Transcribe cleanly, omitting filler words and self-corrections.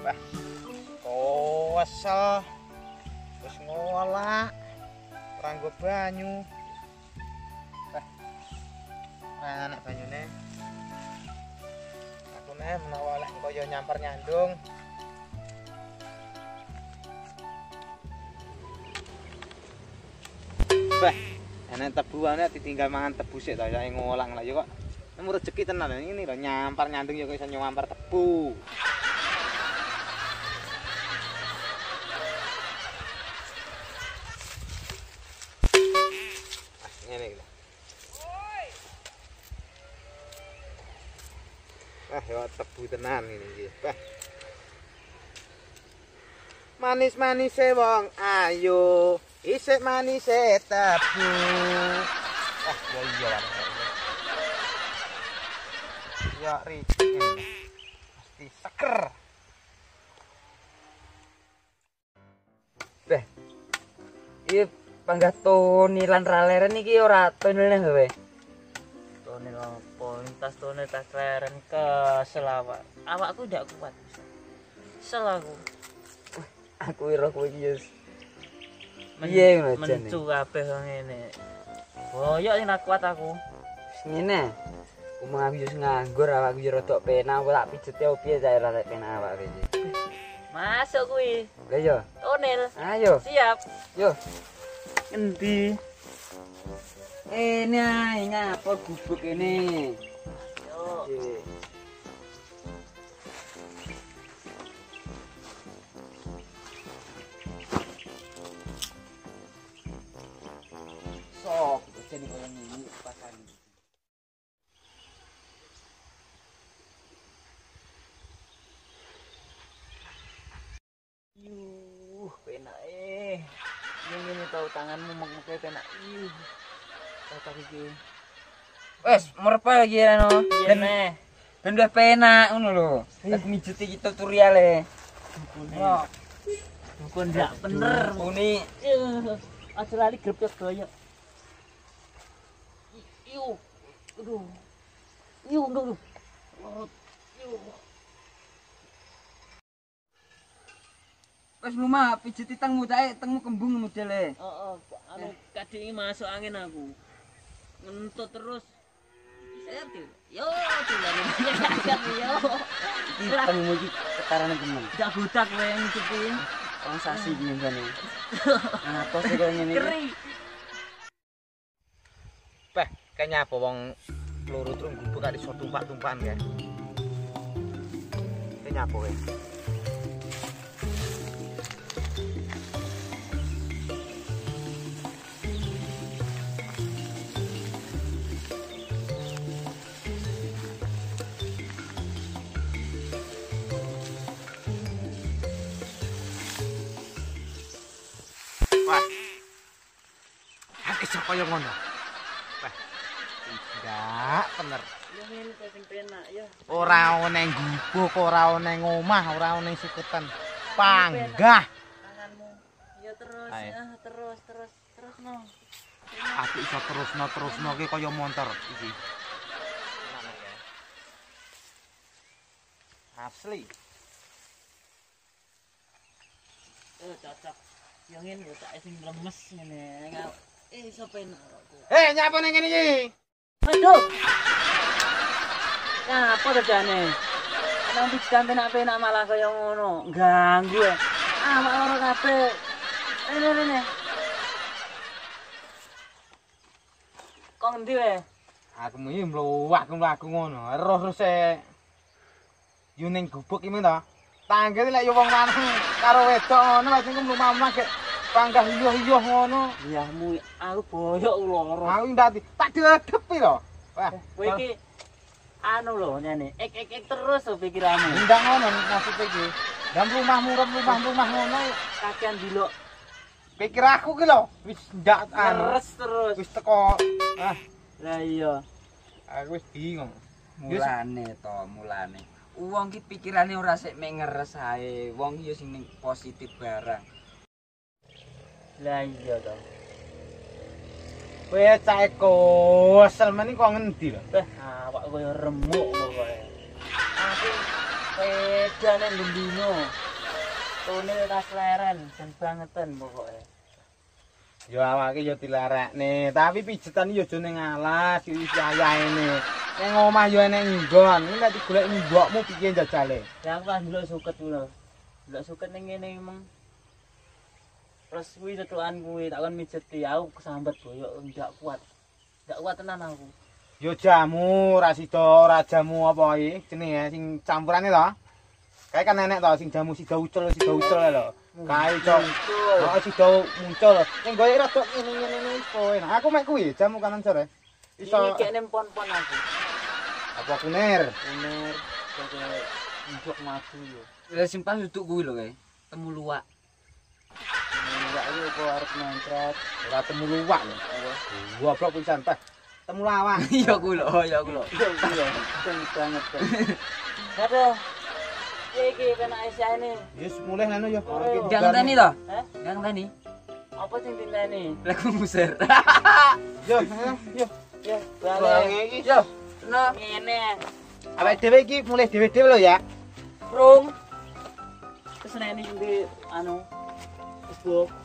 Wah, kosel. Wis ngolak. Ranggo banyu. Wah. Nah, anak banyune. Aku nek menawa lek kaya nyampar nyandung. Wah, enak tebuane ditinggal mangan tebu sik to, ya ngolang lah ya kok. Nemu rezeki tenan ini lho nyampar nyandung ya kok iso nyampar tebu. Ah, ngene iki. Wah, ya tebu tenan ini iki. Wah. Manis-manise wong ayo, isik manise tebu. Ah, ya iya. Ya ricik ini. Pasti seger. Beh. Iki panggah Toni lan raleren iki ora tonilne kowe. Tonel apa? Tas tonel tas leren kesel awak. Awakku ndak kuat. Kesel aku. Aku ira kowe iki wis piye ngono jane. Mencu kabeh kok ngene. Boyok sing ra kuat aku. Ngene. Omong aku wis nganggur awakku yo rada penak tak pijete opo cair arek penak awak iki. Masuk kuwi. Lah yo. Tonel. Ayo. Siap. Yo. Endi? Ini ae ngapa gubuk ini. Yo. Sok jadi koyo ngene pasan. Penak Ngene tau tanganmu mengke penak. Kata iki. Wes, merpa lagi ya no. Iya neh. Ben udah penak ngono lho. Aku mijuti iki tutoriale. Yo. Kok ndak bener. Ini Aja lali grep doyo. Iyo. Aduh. Iyo, aduh. Iyo. wes lumah pijeti tangmu tae tangmu kembung modele. Heeh, anu kadingi masuk angin aku. Ngentut terus. Saya yo dilari yo. Iki tangmu iki ketarane temen. Dak budak kowe ngikuti. Wong sasi iki ngene. Ngapa sih koyo ngene iki? Keri. Beh, kayaknya apa wong loro trung gubuk kali iso tumpak-tumpakan ya. Kayaknya apa kowe? Wah. Hak iso kaya ngono. Wah. Tidak bener. Yo ngene sing penak yo. Ora ana ning gubuk, ora ana ning omah, ora ana ning siketan. Panggah. Tanganmu. Yo terus, Ayo. terus no. Aku iso terusno ki kaya montor iki. Asli. Cocok. Yo ngene yo tak sing lemes ngene. Iso penak aku. Nyapa ning kene iki? Aduh. Ya, apa kerjane? Nang pijan penak-penak malah kaya ngono. Ganggu ya. Awak loro kabeh. Rene. Kok ngendi wae? Aku iki mluwak-mluwak ngono. Terus yo ning gubuk iki men to. Tanggel lek yo wong lanang karo wedok ngono wis engko mlumah gek panggah iyo-iyo ngono. Yahmu aku boyok loro. Aku ndati tak diledepi lho. Wah, Kowe iki anu lho nyane. Ek terus lho pikiranmu. ndak ngono maksud iki. Lah rumah ngono Kakean dilok pikir aku ki lho wis ndak terus terus. wis teko. Ah, Lah iya. aku wis bingung. Mulane. Wong ki pikirane ora sik mek ngeres ae. Wong ki yo sing ning positif barang. Lah iya to. Kowe cah kosel meneh kok ngendi lho? Awak koyo remuk pokoke. Aku Sepeda ning Bendino. Tunil tas leren, jan bangetan pokoke. Yo awake yo dilarekne, tapi pijetan yo aja ning alas, iki ayane. Ning omah yo enek nggon, iki nek digolek mbokmu piye jajale? Ya aku pas ndelok suket ku lho. Ndelok suket ning ngene emang. Terus kuwi tetukan kuwi tak kon mijeti, aku kesambat boyok ndak kuat. Ndak kuat tenan aku. Yo jamu, ra sida ora jamu apa iki jenenge sing campurane to. Kae kan enek to sing jamu sida ucul lho. Kae cok. Oh sida muncul. Ning goyek rada ngene-ngene kowe. Aku mek kuwi jamu kanan sore. Iso iki nek pon-pon aku. Apa kunir? Bener, kaya njok maju yo. Lah simpang duduk kuwi lho kae. Temu luwak. Enggak iki apa arep nentret. Ora temu luwak lho. Goblok pisan teh. Temu lawang. Iya kuwi lho, ya kuwi lho. Iya, kenceng banget. Aduh. Iki penake sane. Wis mulih ngono yo. Gak ngenteni to? Hah? Gak ngenteni. Apa sing dinteni? Lagu muser. Yo, yo. Ya, Bang balik. iki yo. Nah, Ngene. Awake dhewe iki mulih dhewe-dhewe lho ya. Rung. Terus nek ini di anu Facebook